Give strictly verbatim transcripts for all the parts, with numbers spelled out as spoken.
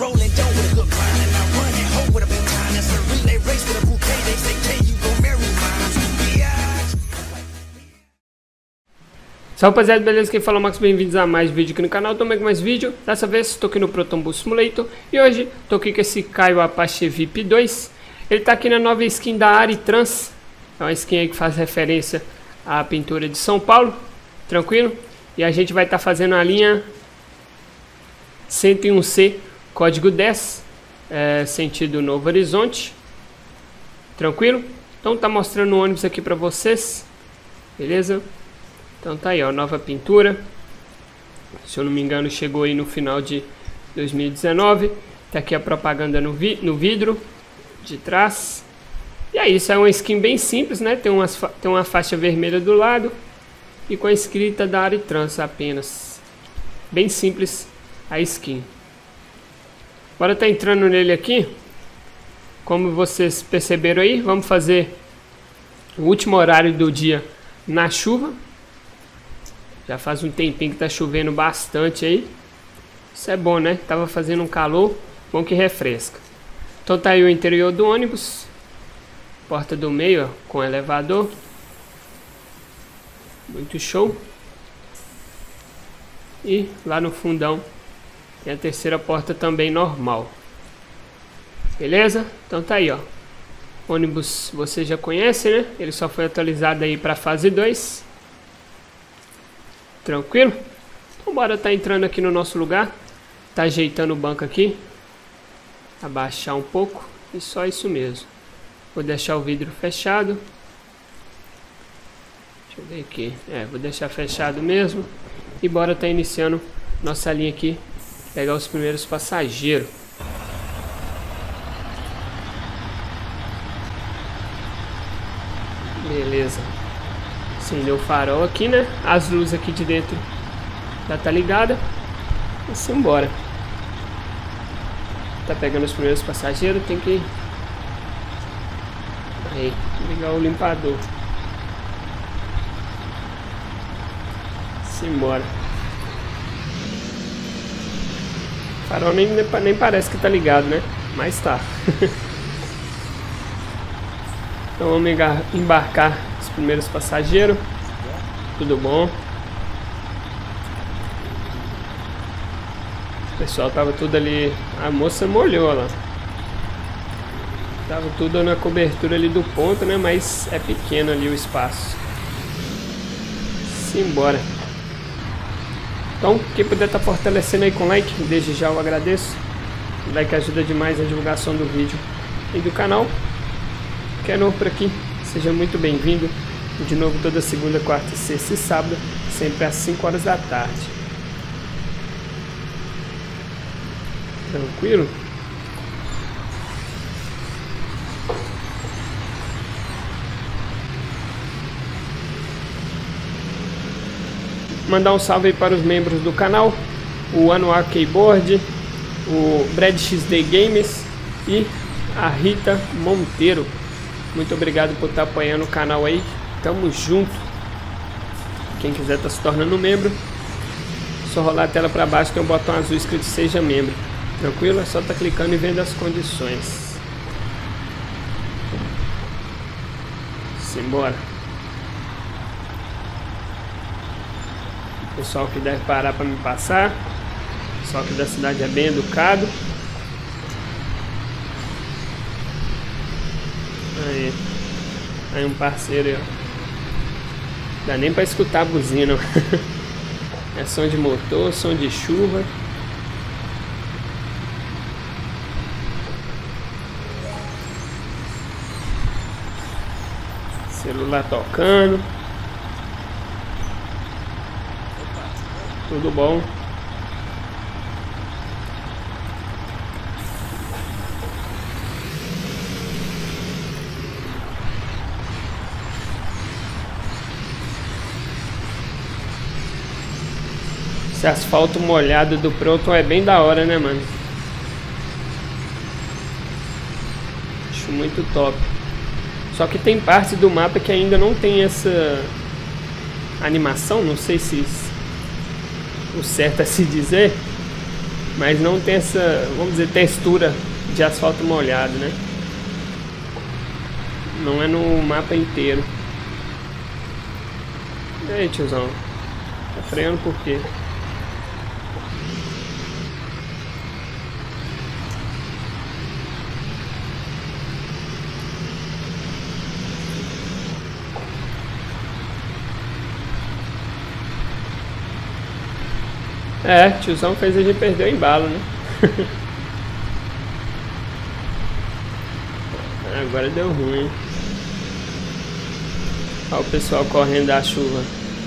rolling dough with a good grind, and I run it hoe with a baton. It's a relay race with a bouquet. They say, can you go marry mine? Yeah. Salve rapaziada, beleza? Quem fala é o Max, bem-vindos a mais vídeo aqui no canal. Tô com mais vídeo, dessa vez tô aqui no Proton Bull Simulator. E hoje tô aqui com esse Caio Apache V I P dois. Ele tá aqui na nova skin da Aritrans. É uma skin aí que faz referência à pintura de São Paulo. Tranquilo? E a gente vai estar tá fazendo a linha cento e um C, código dez, é, sentido Novo Horizonte. Tranquilo? Então tá mostrando o ônibus aqui pra vocês. Beleza? Então tá aí, ó, nova pintura. Se eu não me engano, chegou aí no final de dois mil e dezenove. Tá aqui a propaganda no, vi no vidro de trás. E é isso, é uma skin bem simples, né? Tem, umas tem uma faixa vermelha do lado e com a escrita da Aritrans apenas. Bem simples a skin. Bora tá entrando nele aqui. Como vocês perceberam aí, vamos fazer o último horário do dia na chuva. Já faz um tempinho que tá chovendo bastante aí. Isso é bom, né? Tava fazendo um calor, bom que refresca. Então tá aí o interior do ônibus. Porta do meio, ó, com elevador. Muito show. E lá no fundão tem a terceira porta também normal. Beleza? Então tá aí, ó. Ônibus você já conhece, né? Ele só foi atualizado aí pra fase dois. Tranquilo? Então bora tá entrando aqui no nosso lugar. Tá ajeitando o banco aqui. Abaixar um pouco. E só isso mesmo. Vou deixar o vidro fechado. Deixa eu ver aqui. É, vou deixar fechado mesmo. E bora tá iniciando nossa linha aqui. Pegar os primeiros passageiros. Beleza. Acendeu o farol aqui, né? As luzes aqui de dentro já tá ligada. E simbora. Tá pegando os primeiros passageiros, tem que aí, ligar o limpador. Simbora. O farol nem, nem parece que tá ligado, né? Mas tá. Então vamos embarcar os primeiros passageiros. Tudo bom? O pessoal tava tudo ali. A moça molhou lá. Tava tudo na cobertura ali do ponto, né? Mas é pequeno ali o espaço. Simbora. Então, quem puder estar tá fortalecendo aí com like, desde já eu agradeço. O like ajuda demais a divulgação do vídeo e do canal. Quem é novo por aqui, seja muito bem-vindo. De novo toda segunda, quarta, sexta e sábado, sempre às cinco horas da tarde. Tranquilo? Mandar um salve aí para os membros do canal, o Anuar Keyboard, o Brad X D Games e a Rita Monteiro. Muito obrigado por estar apoiando o canal aí. Tamo junto. Quem quiser estar se tornando membro, só rolar a tela para baixo, tem um botão azul escrito Seja Membro. Tranquilo? É só estar clicando e vendo as condições. Simbora. Pessoal que deve parar para me passar. Pessoal que da cidade é bem educado. Aí, aí um parceiro aí, ó. Dá nem pra escutar a buzina. É som de motor, som de chuva. Celular tocando. Tudo bom? Esse asfalto molhado do Proton é bem da hora, né, mano? Acho muito top. Só que tem parte do mapa que ainda não tem essa animação, não sei se o certo é se dizer, Mas não tem essa, vamos dizer, textura de asfalto molhado, né? Não é no mapa inteiro. E aí, tiozão? Tá freando por quê? É, tiozão fez a gente perder o embalo, né? Agora deu ruim. Olha o pessoal correndo da chuva.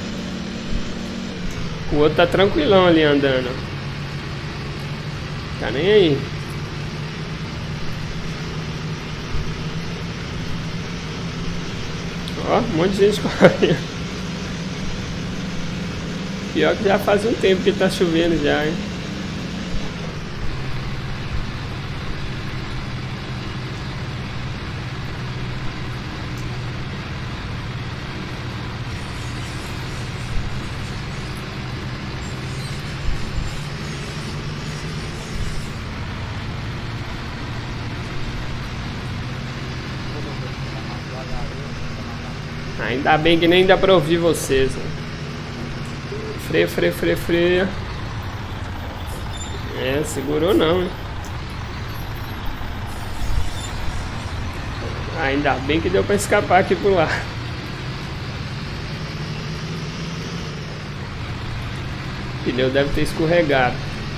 O outro tá tranquilão ali andando. Tá nem aí. Ó, um monte de gente correndo. Pior que já faz um tempo que tá chovendo já, hein? Ainda bem que nem dá pra ouvir vocês, né? Freia, freia, freia, freia. É, segurou não, hein? Ainda bem que deu pra escapar aqui por lá. O pneu deve ter escorregado.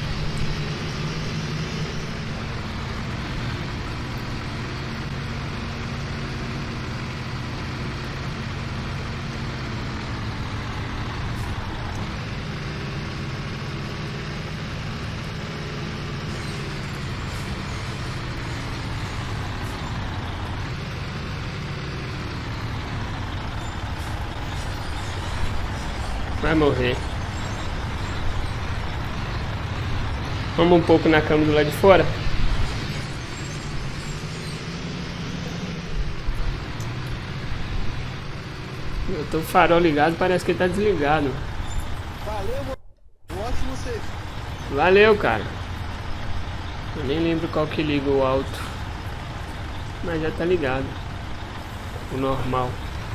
Vai morrer. Vamos um pouco na câmera do lado de fora. Eu tô com o farol ligado, parece que ele tá desligado. Valeu, ótimo você. Valeu, cara. Eu nem lembro qual que liga o alto. Mas já tá ligado. O normal.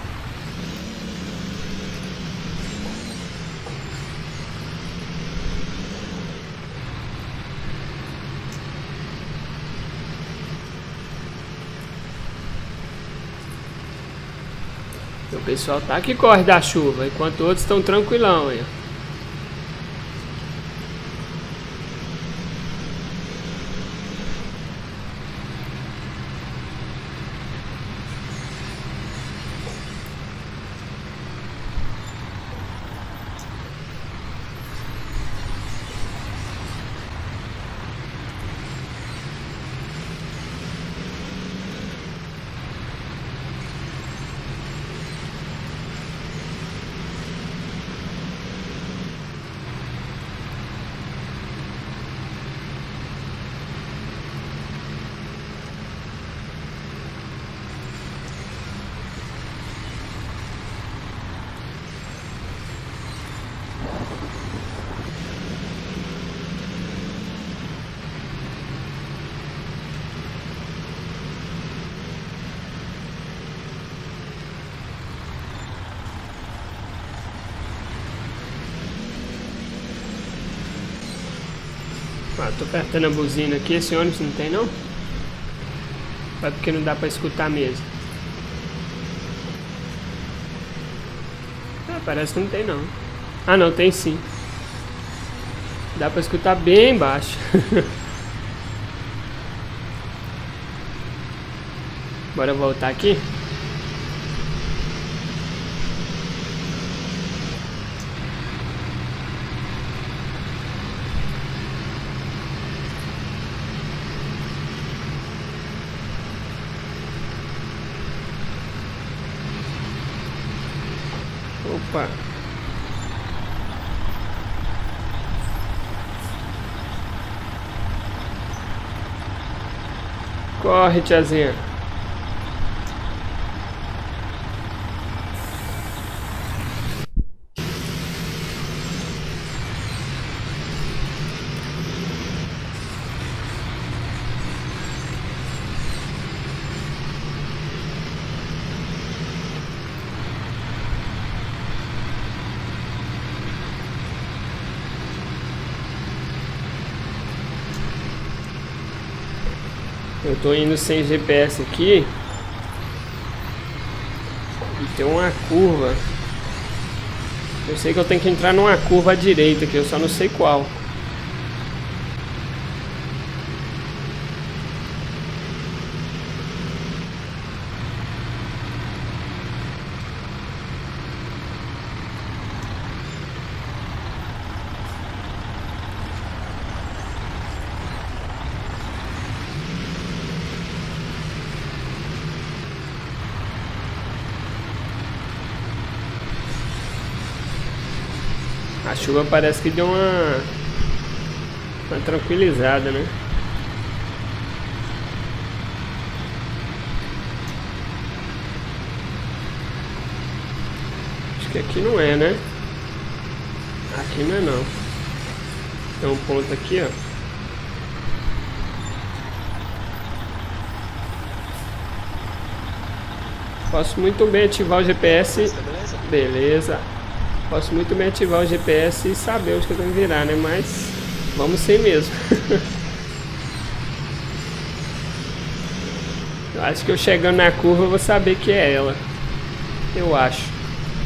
O pessoal tá que corre da chuva, enquanto outros estão tranquilão aí. Ah, tô apertando a buzina aqui, esse ônibus não tem não? Vai porque não dá pra escutar mesmo. Ah, parece que não tem não. Ah não, tem sim. Dá pra escutar bem baixo. Bora voltar aqui? Opa! Corre, tiazinha! Eu tô indo sem G P S aqui. E tem uma curva. Eu sei que eu tenho que entrar numa curva à direita aqui, eu só não sei qual. A chuva parece que deu uma, uma tranquilizada, né? Acho que aqui não é, né? Aqui não é não. Tem um ponto aqui, ó. Posso muito bem ativar o G P S. Beleza. Posso muito bem ativar o G P S e saber onde que eu tenho que virar, né? Mas vamos sem mesmo. Eu acho que eu chegando na curva eu vou saber que é ela. Eu acho.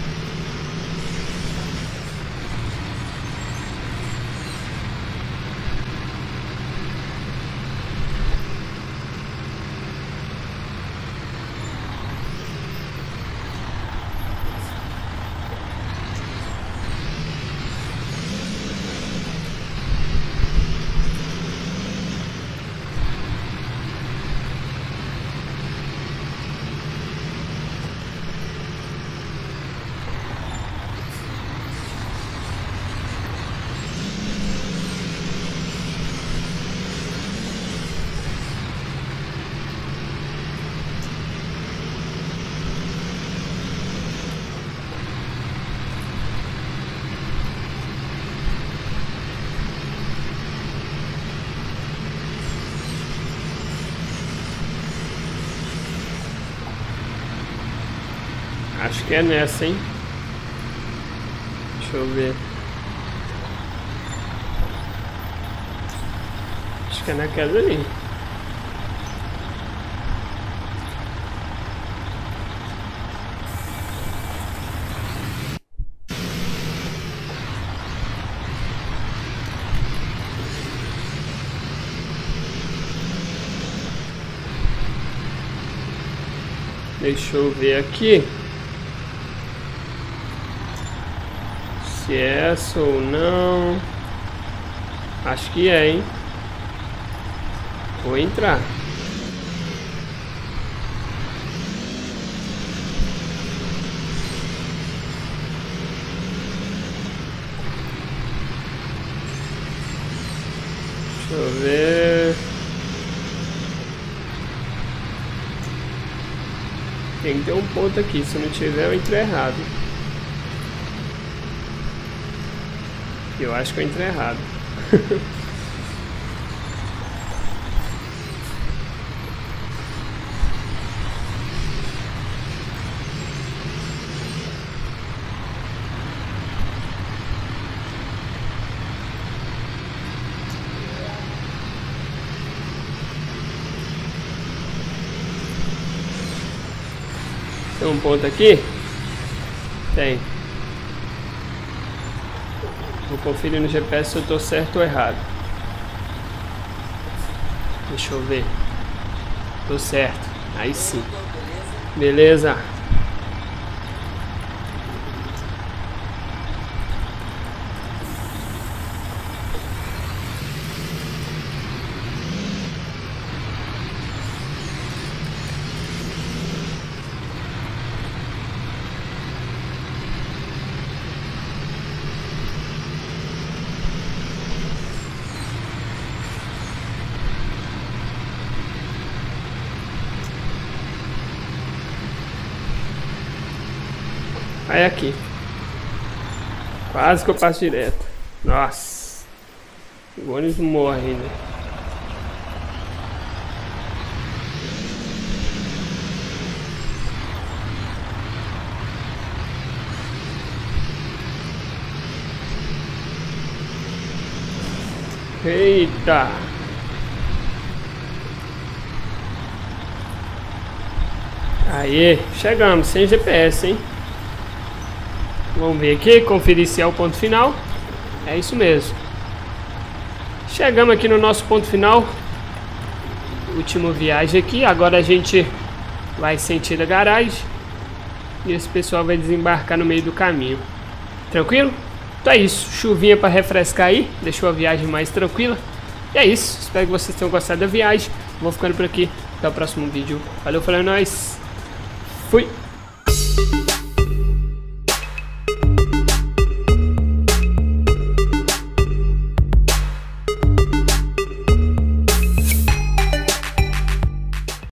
Acho que é nessa, hein? Deixa eu ver. Acho que é naquela ali. Deixa eu ver aqui. Se é essa ou não. Acho que é, hein? Vou entrar. Deixa eu ver. Tem que ter um ponto aqui. Se não tiver, eu entro errado. Eu acho que eu entrei errado. Tem um ponto aqui? Tem. Vou conferir no G P S se eu tô certo ou errado. Deixa eu ver. Tô certo. Aí sim. Beleza. Aí aqui. Quase que eu passo direto. Nossa. O ônibus morre ainda. Eita. Aí, chegamos, sem G P S, hein? Vamos ver aqui, conferir se é o ponto final. É isso mesmo. Chegamos aqui no nosso ponto final. Última viagem aqui. Agora a gente vai sentir a garagem. E esse pessoal vai desembarcar no meio do caminho. Tranquilo? Então é isso. Chuvinha para refrescar aí. Deixou a viagem mais tranquila. E é isso. Espero que vocês tenham gostado da viagem. Vou ficando por aqui. Até o próximo vídeo. Valeu, falou, é nóis. Fui.